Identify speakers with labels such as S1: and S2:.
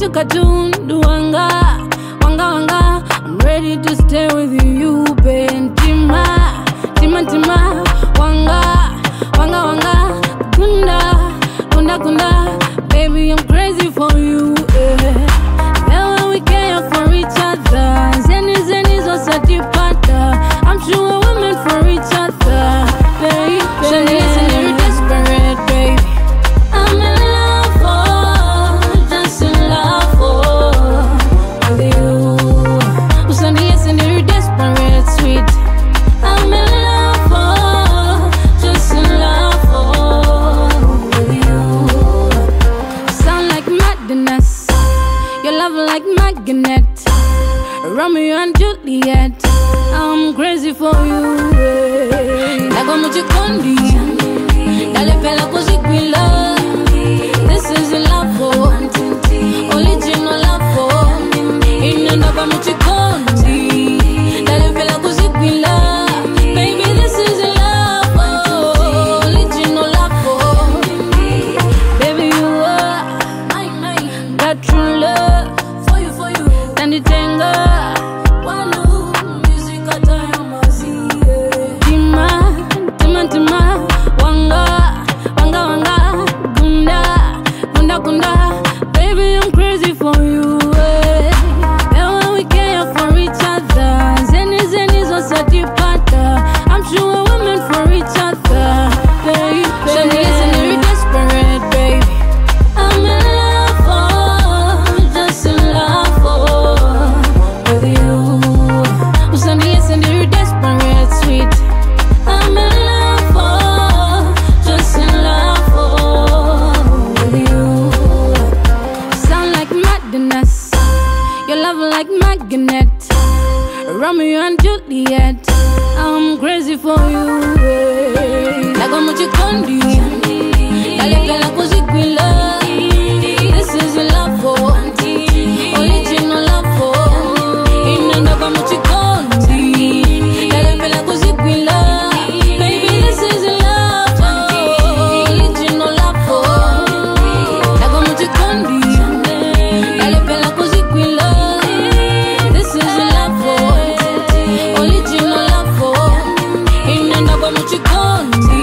S1: katundu wanga, wanga wanga. I'm ready to stay with you, babe. Tima, tima, tima, wanga, wanga wanga. Kunda, kunda, kunda. Baby, I'm crazy for you, yeah. Then when we care for each other, zeni zeni zo satipata. I'm sure we're meant for each other, baby. Shani, listen, you're desperate, baby. I'm in love for, just in love for with you. Shani, listen, you're desperate, sweet. I'm in love for, just in love for with you. Sound like madness, your love like magnet, Romeo and Juliet. I'm crazy for you, Nago muchikondi, dale pela kuzikwila. This is love for, original love for. Inenda muchikondi, dale pela kuzikwila. Baby, this is love for, original love for. Baby, you are got true love for you. Tanitenga. Baby, I'm crazy for you, and when we care for each other, zeni zeni zo satipata. I'm sure we're meant for each other, baby. Shani, listen, you're desperate, baby. I'm in love for, just in love for with you. Shani, listen, you're desperate, sweet. I'm in love for, just in love for with you. Sound like madness, your love like magnet, Romeo and Juliet. I'm crazy for you, Nago muchikondi, dale pela kuzikwila. This is love for, original love for. Inenda muchikondi, dale pela kuzikwila. Baby, this is love for, original love for. Nago muchikondi, dale pela kuzikwila. This is love for, original love for. Inenda muchikondi.